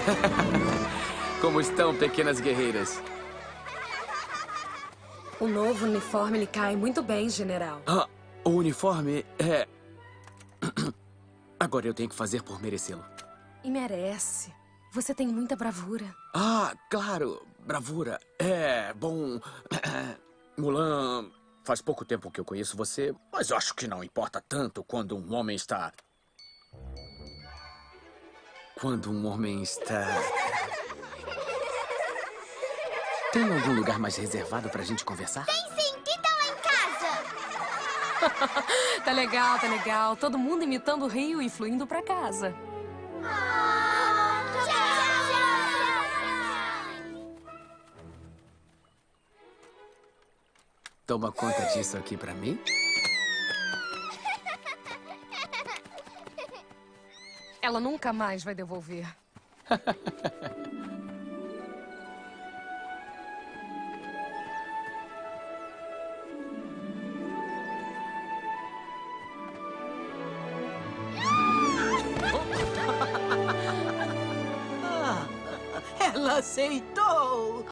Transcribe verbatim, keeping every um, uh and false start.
Como estão, pequenas guerreiras? O novo uniforme lhe cai muito bem, general. Ah, o uniforme é... Agora eu tenho que fazer por merecê-lo. E merece. Você tem muita bravura. Ah, claro. Bravura. É, bom... Mulan, faz pouco tempo que eu conheço você, mas eu acho que não importa tanto quando um homem está... Quando um homem está... Tem algum lugar mais reservado pra gente conversar? Tem sim, que tal lá em casa? Tá legal, tá legal. Todo mundo imitando o rio e fluindo pra casa. Ah, tchau, tchau. Toma conta disso aqui pra mim? Ela nunca mais vai devolver. Ela aceitou!